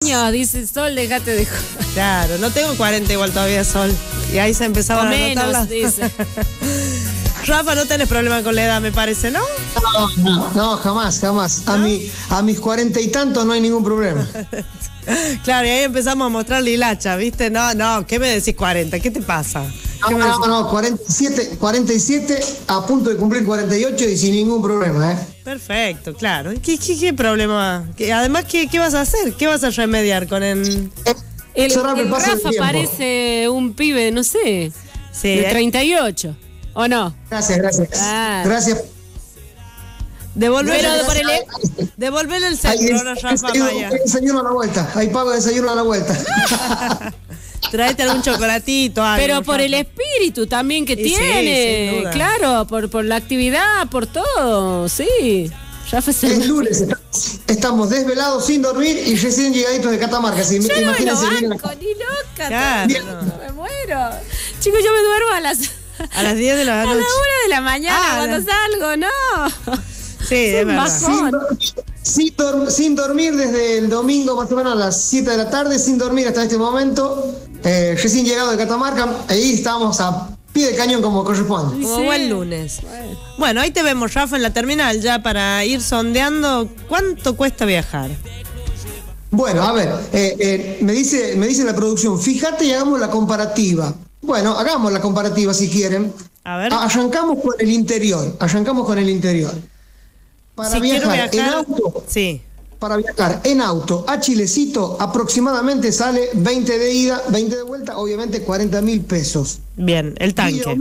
Dice Sol, déjate de joder. Claro, no tengo 40 igual todavía, Sol. Y ahí se empezaban a notar las... dice. Rafa, no tenés problema con la edad, me parece, ¿no? No, jamás. A mis 40 y tantos no hay ningún problema. Claro, y ahí empezamos a mostrar la hilacha, ¿viste? No, ¿qué me decís 40? ¿Qué te pasa? No, 47 a punto de cumplir 48 y sin ningún problema, ¿eh? Perfecto, claro. ¿Qué problema? Además, ¿qué vas a hacer? ¿Qué vas a remediar con el...? El Rafa parece un pibe, no sé, de 38, ¿o no? Gracias. Gracias. Devolverle el centro, no, Rafa Maya. Desayuno a la vuelta. Ahí pago desayuno a la vuelta. Tráete algún chocolatito, algo. Pero por el espíritu también que tiene. Sin duda. Claro, por la actividad, por todo, sí. Rafa es lunes, estamos desvelados sin dormir y recién llegaditos de Catamarca. Si yo no me lo imagínense banco, ni loca. Claro, Me muero. Chicos, yo me duermo a las 10 de la noche. A la 1 de la mañana cuando salgo, no. Sí, es verdad. Sin dormir desde el domingo más o menos a las 7 de la tarde, sin dormir hasta este momento. Recién llegado de Catamarca, ahí estábamos a pie de cañón como corresponde. Como buen lunes. Bueno, ahí te vemos, Rafa, en la terminal ya para ir sondeando cuánto cuesta viajar. Bueno, a ver, me dice la producción, fíjate y hagamos la comparativa. Bueno, hagamos la comparativa si quieren. A ver. Arrancamos con el interior. Para viajar en auto. Sí. Para viajar en auto a Chilecito aproximadamente sale 20 de ida, 20 de vuelta, obviamente 40.000 pesos. Bien, el tanque.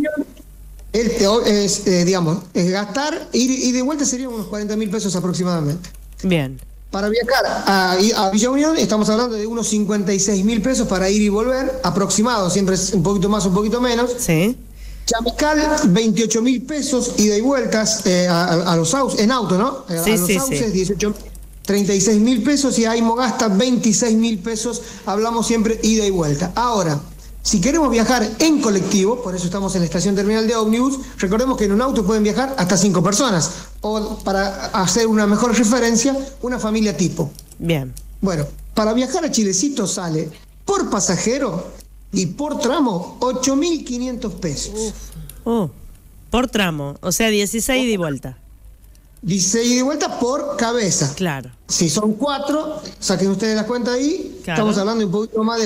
Es gastar, ir y de vuelta serían unos 40.000 pesos aproximadamente. Bien. Para viajar a Villa Unión estamos hablando de unos 56.000 pesos para ir y volver, aproximado, siempre es un poquito más, un poquito menos. Sí. Chamical, 28.000 pesos, ida y vueltas a los sauces, en auto, ¿no? Sí, a los sauces, 36.000 pesos y ahí Mogasta, 26.000 pesos, hablamos siempre ida y vuelta. Ahora, si queremos viajar en colectivo, por eso estamos en la estación terminal de ómnibus, recordemos que en un auto pueden viajar hasta 5 personas, o para hacer una mejor referencia, una familia tipo. Bien. Bueno, para viajar a Chilecito sale por pasajero y por tramo 8.500 pesos. Por tramo, o sea, 16 de vuelta. 16 ida y vuelta por cabeza. Claro. Si son 4, saquen ustedes la cuenta ahí, claro. Estamos hablando de un poquito más de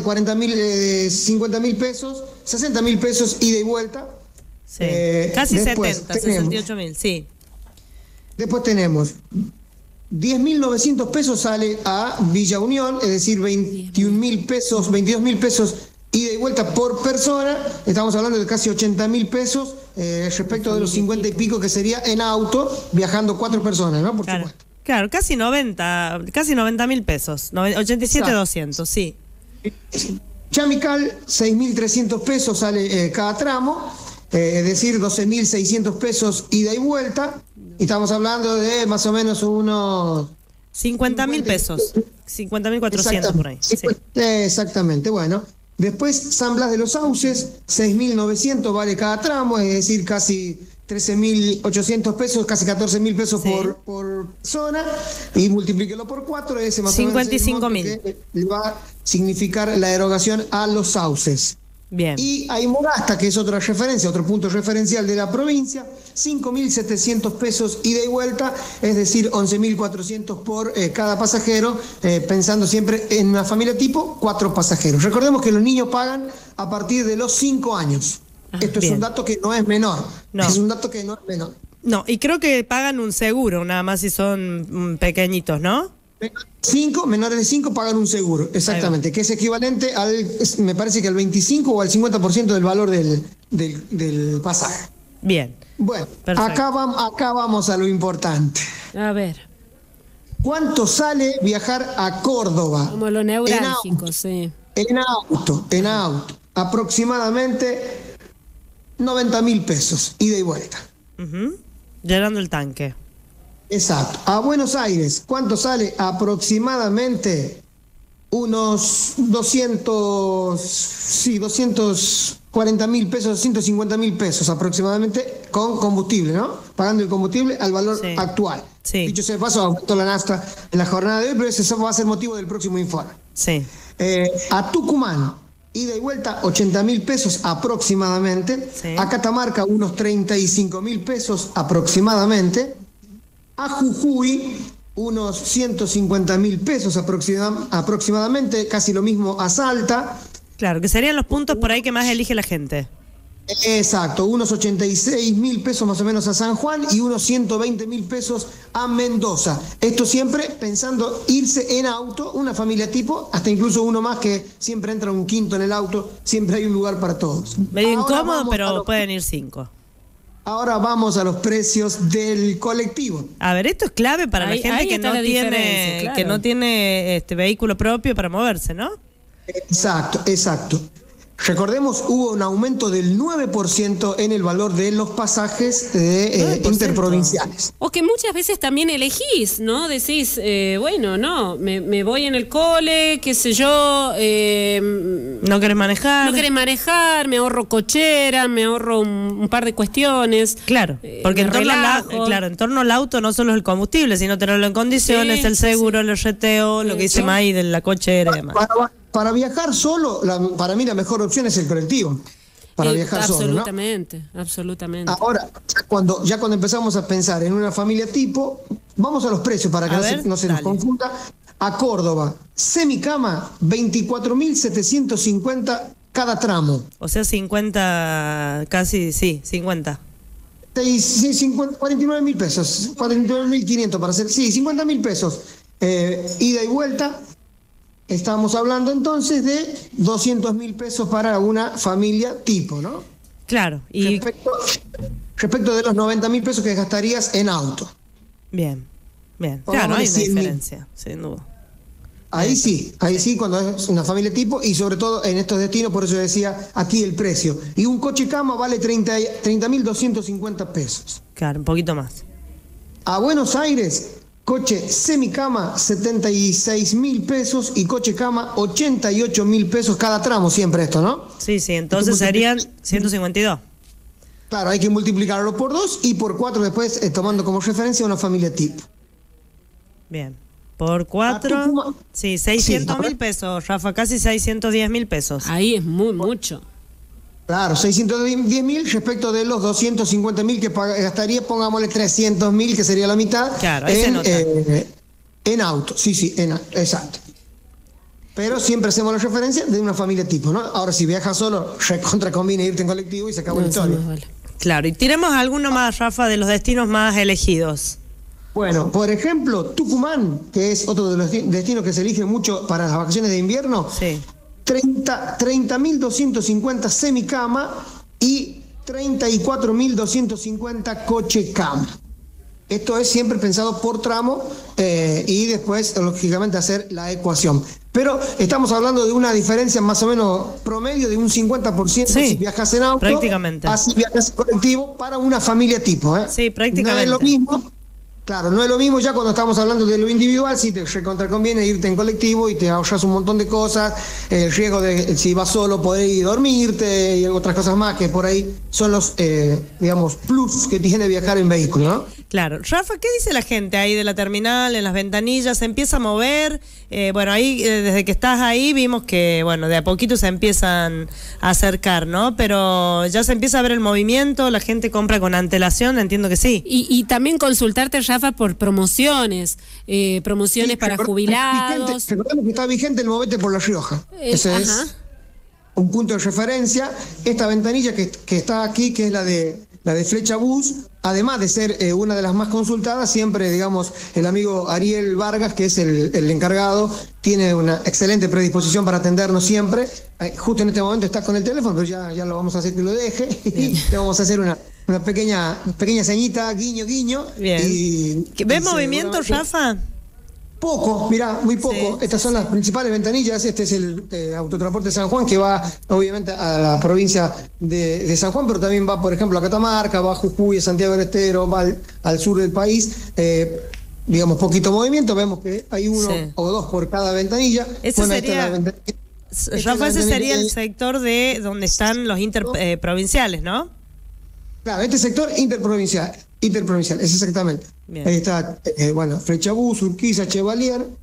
50.000 pesos, 60.000 pesos ida y vuelta. Sí. Casi 68.000, sí. Después tenemos 10.900 pesos sale a Villa Unión, es decir, 22.000 pesos ida y vuelta por persona. Estamos hablando de casi 80.000 pesos respecto de los 50 y pico que sería en auto, viajando 4 personas, ¿no? Por supuesto. Claro, casi 90.000 pesos, 87.200, sí. Chamical, 6.300 pesos sale cada tramo, es decir, 12.600 pesos ida y vuelta. Y estamos hablando de más o menos unos 50.000 pesos, 50.400 por ahí. Sí. Exactamente, bueno. Después San Blas de los Sauces, 6.900 vale cada tramo, es decir, casi 13.800 pesos, casi 14.000 pesos por zona, y multiplíquelo por 4, ese más o menos 55.000 que va a significar la erogación a los sauces. Bien. Y hay Mogasta, que es otra referencia, otro punto referencial de la provincia, 5.700 pesos ida y vuelta, es decir, 11.400 por cada pasajero, pensando siempre en una familia tipo, 4 pasajeros. Recordemos que los niños pagan a partir de los 5 años. Esto es un dato que no es menor. No. Es un dato que no es menor. No, y creo que pagan un seguro, nada más si son pequeñitos, ¿no? Menores de 5 pagan un seguro, exactamente, que es equivalente me parece que al 25 o al 50% del valor del pasaje. Bien. Bueno, acá vamos a lo importante. A ver. ¿Cuánto sale viajar a Córdoba? Como lo neurálgico, sí. En auto. Aproximadamente 90.000 pesos, ida y vuelta. Llenando el tanque. Exacto. A Buenos Aires, ¿cuánto sale? Aproximadamente unos 240.000 pesos, 250.000 pesos aproximadamente con combustible, ¿no? Pagando el combustible al valor actual. Sí. Dicho sea de paso, aumentó la nafta en la jornada de hoy, pero ese va a ser motivo del próximo informe. Sí. A Tucumán, ida y vuelta, 80.000 pesos aproximadamente. Sí. A Catamarca, unos 35.000 pesos aproximadamente. A Jujuy, unos 150.000 pesos aproximadamente. Casi lo mismo a Salta. Claro, que serían los puntos por ahí que más elige la gente. Exacto, unos 86.000 pesos más o menos a San Juan y unos 120.000 pesos a Mendoza. Esto siempre pensando irse en auto, una familia tipo, hasta incluso uno más que siempre entra un quinto en el auto, siempre hay un lugar para todos. Medio incómodo, pero pueden ir 5. Ahora vamos a los precios del colectivo. A ver, esto es clave para la gente que no tiene vehículo propio para moverse, ¿no? Exacto. Recordemos, hubo un aumento del 9% en el valor de los pasajes interprovinciales. O que muchas veces también elegís, ¿no? Decís, bueno, no, me voy en el cole, qué sé yo. ¿No querés manejar? No querés manejar, me ahorro cochera, me ahorro un par de cuestiones. Claro, porque en torno al auto no solo es el combustible, sino tenerlo en condiciones, el seguro, el reteo, lo que dice May de la cochera y demás. Para viajar solo, para mí la mejor opción es el colectivo. Para viajar absolutamente, solo, ¿no? Absolutamente. Ahora, cuando empezamos a pensar en una familia tipo, vamos a los precios para que no se nos confunda. A Córdoba, semicama, 24.750 cada tramo. O sea, 50, casi, sí, 50. 49.000 pesos, 49.500 para hacer, 50.000 pesos. Ida y vuelta. Estamos hablando entonces de 200.000 pesos para una familia tipo, ¿no? Claro. Y respecto de los 90.000 pesos que gastarías en auto. Bien. Claro, hay una diferencia, sin duda. Ahí sí, cuando es una familia tipo y sobre todo en estos destinos, por eso decía aquí el precio. Y un coche cama vale 30.250 pesos. Claro, un poquito más. A Buenos Aires, coche semicama, 76.000 pesos y coche cama, 88.000 pesos cada tramo, siempre esto, ¿no? Sí, entonces serían 152. Claro, hay que multiplicarlo por 2 y por 4 después, tomando como referencia una familia tipo. Bien, por 4, sí, 600.000 pesos, Rafa, casi 610.000 pesos. Ahí es mucho. Claro, 610.000 respecto de los 250.000 que gastaría, pongámosle 300.000, que sería la mitad. Claro, ahí se nota. En auto, exacto. Pero siempre hacemos la referencia de una familia tipo, ¿no? Ahora, si viajas solo, conviene irte en colectivo y se acabó la historia. Vale. Claro, y tiremos alguno más, Rafa, de los destinos más elegidos. Bueno, por ejemplo, Tucumán, que es otro de los destinos que se elige mucho para las vacaciones de invierno. Sí. 30.250 semicama y 34.250 coche cama. Esto es siempre pensado por tramo y después, lógicamente, hacer la ecuación. Pero estamos hablando de una diferencia más o menos promedio de un 50% si viajas en auto, prácticamente. Así viajas en colectivo para una familia tipo. Sí, prácticamente. No es lo mismo. Claro, no es lo mismo ya cuando estamos hablando de lo individual, si te recontraconviene irte en colectivo y te ahorras un montón de cosas, el riesgo de, si vas solo, poder ir a dormirte y otras cosas más que por ahí son los, plus que tiene viajar en vehículo, ¿no? Claro. Rafa, ¿qué dice la gente ahí de la terminal, en las ventanillas? ¿Se empieza a mover? Ahí, desde que estás ahí, vimos que, de a poquito se empiezan a acercar, ¿no? Pero ya se empieza a ver el movimiento, la gente compra con antelación, entiendo que sí. Y también consultarte, Rafa, por promociones para jubilados. Recordemos que está vigente el Movete por La Rioja. Ese es un punto de referencia. Esta ventanilla que está aquí, que es la de Flecha Bus, además de ser una de las más consultadas, siempre, el amigo Ariel Vargas, que es el encargado, tiene una excelente predisposición para atendernos siempre. Justo en este momento está con el teléfono, pero ya lo vamos a hacer que lo deje. Y le vamos a hacer una pequeña ceñita, guiño, guiño. Bien. ¿Ves movimiento, Rafa? Poco, mirá, muy poco. Estas son las principales ventanillas. Este es el Autotransporte San Juan, que va obviamente a la provincia de San Juan, pero también va, por ejemplo, a Catamarca, va a Jujuy, a Santiago del Estero, va al sur del país. Poquito movimiento. Vemos que hay uno o dos por cada ventanilla. Ese sería, Rafa, ese sería el sector de donde están los interprovinciales, ¿no? Claro, este sector interprovincial, es exactamente. Bien. Ahí está, Flecha Bus, Urquiza, Chevalier,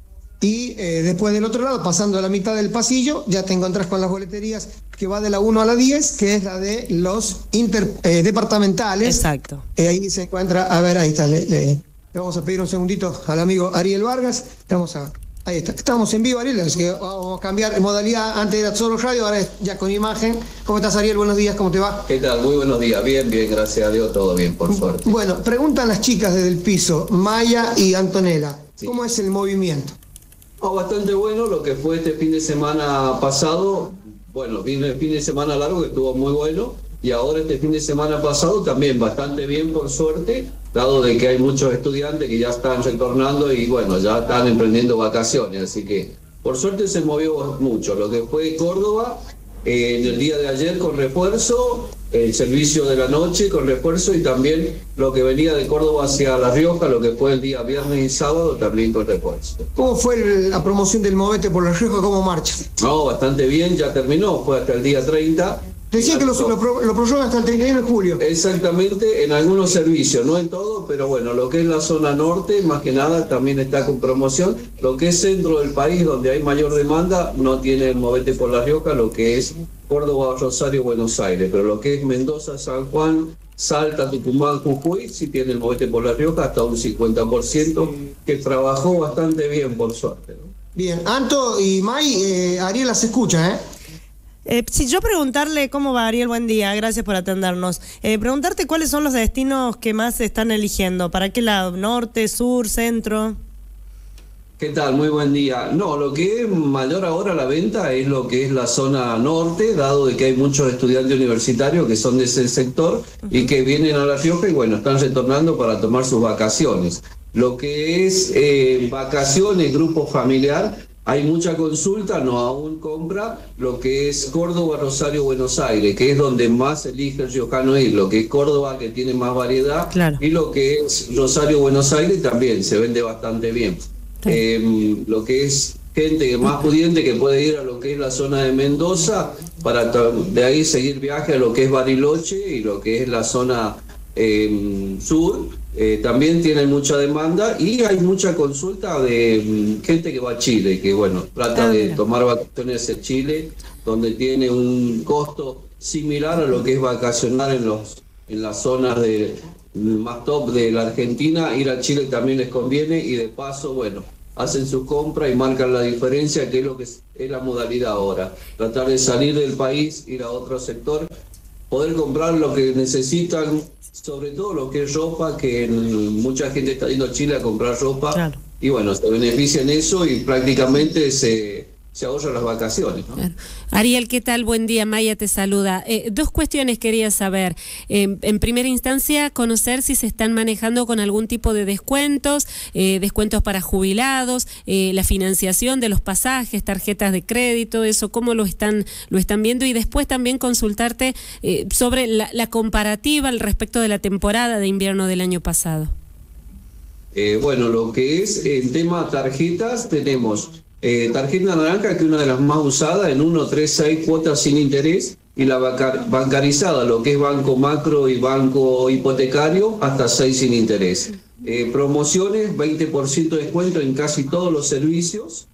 Y después del otro lado, pasando a la mitad del pasillo, ya te encontrás con las boleterías que va de la 1 a la 10, que es la de los departamentales. Exacto. Ahí se encuentra, a ver, ahí está, le vamos a pedir un segundito al amigo Ariel Vargas. Ahí está, estamos en vivo, Ariel, así que vamos a cambiar de modalidad. Antes era solo radio, ahora es ya con imagen. ¿Cómo estás, Ariel? Buenos días, ¿cómo te va? ¿Qué tal? Muy buenos días, bien, gracias a Dios, todo bien, por suerte. Bueno, preguntan las chicas desde el piso, Maya y Antonella, sí. ¿Cómo es el movimiento? Bastante bueno lo que fue este fin de semana pasado. Bueno, vino el fin de semana largo que estuvo muy bueno, y ahora este fin de semana pasado también bastante bien, por suerte, dado de que hay muchos estudiantes que ya están retornando y bueno, ya están emprendiendo vacaciones, así que por suerte se movió mucho. Lo que fue Córdoba en el día de ayer con refuerzo, el servicio de la noche con refuerzo, y también lo que venía de Córdoba hacia La Rioja, lo que fue el día viernes y sábado, también con refuerzo. ¿Cómo fue la promoción del Movete por La Rioja? ¿Cómo marcha? No, bastante bien, ya terminó, fue hasta el día 30. Decía que lo prorrogan hasta el 31 de julio. Exactamente, en algunos servicios, no en todo, pero bueno, lo que es la zona norte, más que nada, también está con promoción. Lo que es centro del país, donde hay mayor demanda, no tiene el Movete por La Rioja, lo que es Córdoba, Rosario, Buenos Aires. Pero lo que es Mendoza, San Juan, Salta, Tucumán, Jujuy, sí tiene el Movete por La Rioja, hasta un 50%, que trabajó bastante bien, por suerte, ¿no? Bien, Anto y May, Ariel las escucha, ¿eh? Si yo preguntarle cómo va, Ariel, buen día, gracias por atendernos. Preguntarte cuáles son los destinos que más se están eligiendo, ¿para qué lado? ¿Norte, sur, centro? ¿Qué tal? Muy buen día. No, lo que es mayor ahora la venta es lo que es la zona norte, dado de que hay muchos estudiantes universitarios que son de ese sector y que vienen a La Rioja y bueno, están retornando para tomar sus vacaciones. Lo que es vacaciones, grupo familiar, hay mucha consulta, no aún compra, lo que es Córdoba, Rosario, Buenos Aires, que es donde más elige el riojano ir, lo que es Córdoba, que tiene más variedad, claro. Y lo que es Rosario, Buenos Aires también se vende bastante bien. Lo que es gente más pudiente que puede ir a lo que es la zona de Mendoza, para de ahí seguir viaje a lo que es Bariloche y lo que es la zona sur. También tienen mucha demanda y hay mucha consulta de gente que va a Chile, que bueno, trata de tomar vacaciones en Chile, donde tiene un costo similar a lo que es vacacionar en las zonas más top de la Argentina. Ir a Chile también les conviene y de paso, bueno, hacen su compra y marcan la diferencia, que es lo que es la modalidad ahora. Tratar de salir del país, ir a otro sector, poder comprar lo que necesitan, sobre todo lo que es ropa, que mucha gente está yendo a Chile a comprar ropa, claro. Y bueno, se beneficia en eso y prácticamente se ahorran las vacaciones, ¿no? Claro. Ariel, ¿qué tal? Buen día, Maya te saluda. Dos cuestiones quería saber. En primera instancia, conocer si se están manejando con algún tipo de descuentos, descuentos para jubilados, la financiación de los pasajes, tarjetas de crédito, eso, cómo lo están viendo, y después también consultarte sobre la comparativa al respecto de la temporada de invierno del año pasado. Bueno, lo que es el tema tarjetas, tenemos tarjeta naranja, que es una de las más usadas, en 1, 3, 6 cuotas sin interés, y la bancarizada, lo que es banco macro y banco hipotecario, hasta 6 sin interés. Promociones, 20% de descuento en casi todos los servicios.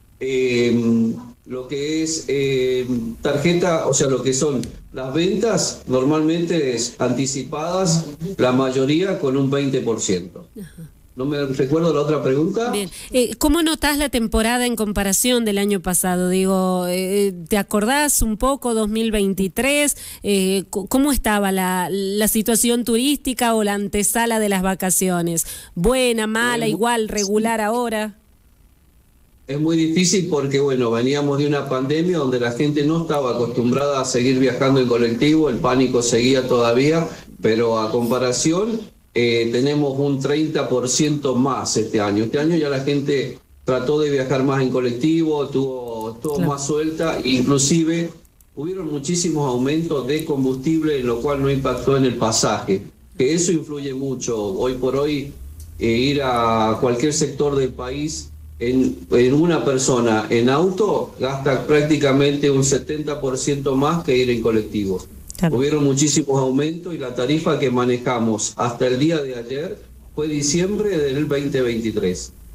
Lo que es tarjeta, o sea, lo que son las ventas, normalmente es anticipadas, la mayoría con un 20%. Ajá. No me recuerdo la otra pregunta. Bien. ¿Cómo notás la temporada en comparación del año pasado? Digo, ¿te acordás un poco 2023? ¿Cómo estaba la situación turística o la antesala de las vacaciones? ¿Buena, mala, igual, regular ahora? Es muy difícil porque, bueno, veníamos de una pandemia donde la gente no estaba acostumbrada a seguir viajando en colectivo, el pánico seguía todavía, pero a comparación tenemos un 30% más este año. Este año ya la gente trató de viajar más en colectivo, estuvo claro. Más suelta, inclusive hubieron muchísimos aumentos de combustible, lo cual no impactó en el pasaje, que eso influye mucho. Hoy por hoy ir a cualquier sector del país, en una persona en auto gasta prácticamente un 70% más que ir en colectivo. Claro. Hubieron muchísimos aumentos y la tarifa que manejamos hasta el día de ayer fue diciembre del 2023.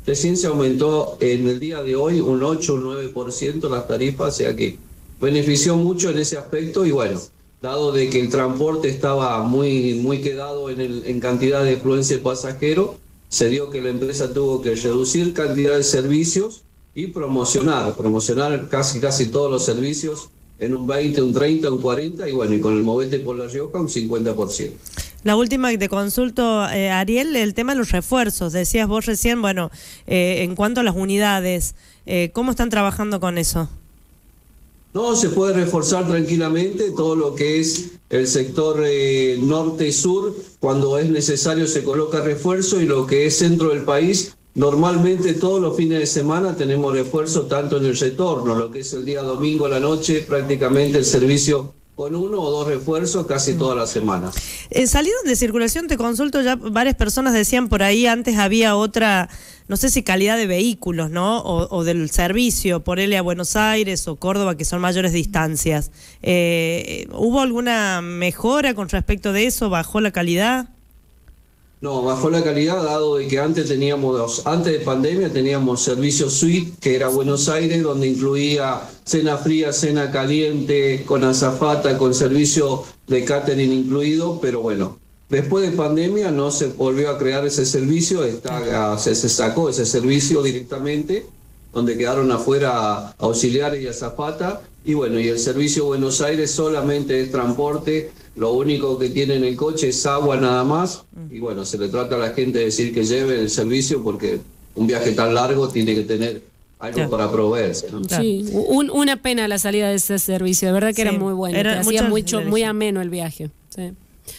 recién se aumentó en el día de hoy un 8 o 9% las tarifas, o sea que benefició mucho en ese aspecto y bueno, dado de que el transporte estaba muy quedado en cantidad de afluencia de pasajeros, se dio que la empresa tuvo que reducir cantidad de servicios y promocionar casi todos los servicios en un 20, un 30, un 40 y bueno, y con el Movete por La Rioja un 50%. La última que te consulto, Ariel, el tema de los refuerzos. Decías vos recién, bueno, en cuanto a las unidades, ¿cómo están trabajando con eso? No, se puede reforzar tranquilamente todo lo que es el sector norte-sur, cuando es necesario se coloca refuerzo y lo que es centro del país, normalmente todos los fines de semana tenemos refuerzo tanto en el retorno, lo que es el día domingo a la noche, prácticamente el servicio con 1 o 2 refuerzos casi toda la semana. Salieron de circulación, te consulto, ya varias personas decían por ahí, antes había otra, no sé si calidad de vehículos, ¿no? O del servicio, por él a Buenos Aires o Córdoba, que son mayores distancias. ¿Hubo alguna mejora con respecto de eso? ¿Bajó la calidad? No, bajó la calidad, dado de que antes de pandemia teníamos servicio suite, que era Buenos Aires, donde incluía cena fría, cena caliente, con azafata, con servicio de catering incluido, pero bueno, después de pandemia no se volvió a crear ese servicio, se sacó ese servicio directamente, donde quedaron afuera auxiliares y azafata, y bueno, y el servicio Buenos Aires solamente es transporte, lo único que tiene en el coche es agua nada más, y bueno, se le trata a la gente de decir que lleve el servicio porque un viaje tan largo tiene que tener algo para proveerse, ¿no? Sí, una pena la salida de ese servicio, de verdad que era muy bueno, hacía muy ameno el viaje. Sí.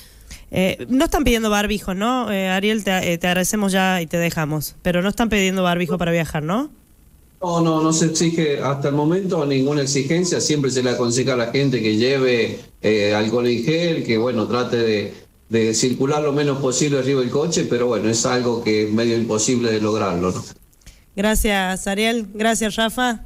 No están pidiendo barbijo, ¿no? Ariel, te agradecemos ya y te dejamos, pero no están pidiendo barbijo para viajar, ¿no? No se exige hasta el momento ninguna exigencia, siempre se le aconseja a la gente que lleve alcohol en gel, que bueno, trate de circular lo menos posible arriba del coche, pero bueno, es algo que es medio imposible de lograrlo, ¿no? Gracias, Ariel. Gracias, Rafa.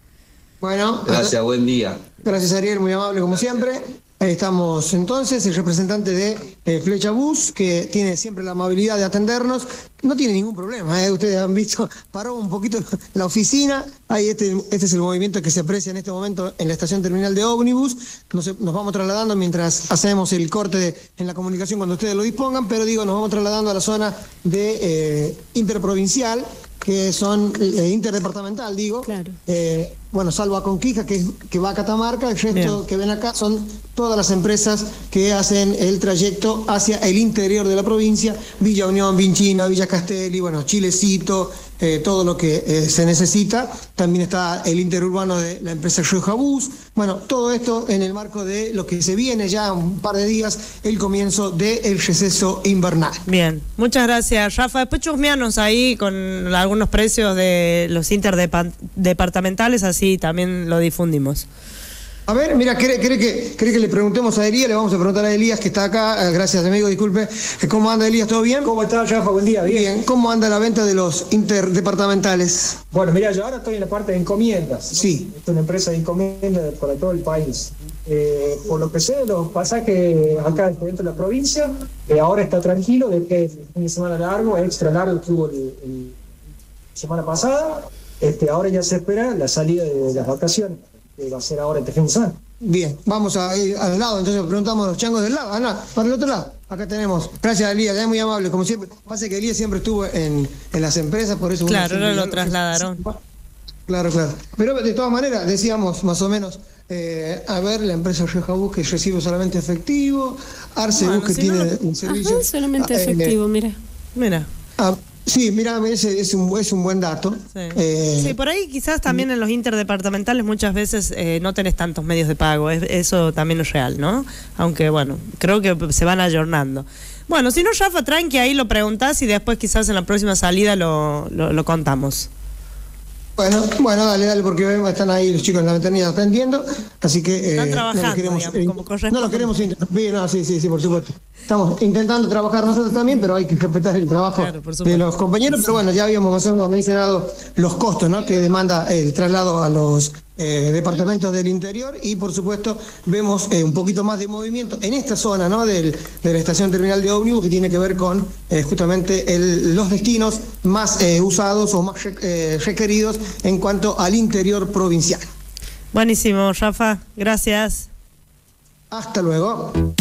Bueno. Gracias, buen día. Gracias, Ariel, muy amable como siempre. Ahí estamos entonces, el representante de Flecha Bus, que tiene siempre la amabilidad de atendernos. No tiene ningún problema, ustedes han visto, paró un poquito la oficina. Ahí este es el movimiento que se aprecia en este momento en la estación terminal de ómnibus. Nos vamos trasladando mientras hacemos el corte en la comunicación cuando ustedes lo dispongan, pero digo, nos vamos trasladando a la zona de interprovincial, que son interdepartamental, digo. Claro. Bueno, salvo a Conquija, que va a Catamarca, el resto que ven acá son todas las empresas que hacen el trayecto hacia el interior de la provincia, Villa Unión, Vinchina, Villa Castelli, bueno, Chilecito, todo lo que se necesita. También está el interurbano de la empresa Rioja Bus. Bueno, todo esto en el marco de lo que se viene ya un par de días, el comienzo del receso invernal. Bien, muchas gracias, Rafa. Después chusmeanos ahí con algunos precios de los interdepartamentales, así también lo difundimos. A ver, mira, ¿cree que le preguntemos a Elías? Le vamos a preguntar a Elías, que está acá. Gracias, amigo, disculpe. ¿Cómo anda, Elías? ¿Todo bien? ¿Cómo está, Rafa? Buen día, bien. ¿Cómo anda la venta de los interdepartamentales? Bueno, mira, yo ahora estoy en la parte de encomiendas. Sí. Esto es una empresa de encomiendas para todo el país. Por lo que sé, los pasajes acá dentro de la provincia, ahora está tranquilo, de que el fin de semana largo, extra largo que hubo el semana pasada. Ahora ya se espera la salida de las vacaciones, que va a ser ahora este fin de semana. Bien, vamos a ir al lado, entonces preguntamos a los changos del lado. Ana, para el otro lado, acá tenemos. Gracias, Elías, es muy amable, como siempre. Pasa que Elías siempre estuvo en las empresas, por eso... Claro, no lo trasladaron. Claro. Pero de todas maneras, decíamos más o menos, a ver, la empresa Rioja Bus que recibe solamente efectivo, Arce Bus que tiene un servicio... Ajá, solamente efectivo, mira. Sí, mira, ese es un buen dato. Sí, por ahí quizás también en los interdepartamentales muchas veces no tenés tantos medios de pago, eso también es real, ¿no? Aunque bueno, creo que se van ayornando. Bueno, si no, Rafa, tranqui, ahí lo preguntás y después quizás en la próxima salida lo contamos. Bueno, dale, porque están ahí los chicos en la ventanilla atendiendo, así que... Están trabajando, no los queremos interrumpir, no, sí, por supuesto. estamos intentando trabajar nosotros también, pero hay que respetar el trabajo de los compañeros. Pero bueno, ya habíamos mencionado los costos, ¿no?, que demanda el traslado a los departamentos del interior, y por supuesto vemos un poquito más de movimiento en esta zona, ¿no?, de la estación terminal de ómnibus, que tiene que ver con justamente los destinos más usados o más requeridos en cuanto al interior provincial. Buenísimo, Rafa, gracias. Hasta luego.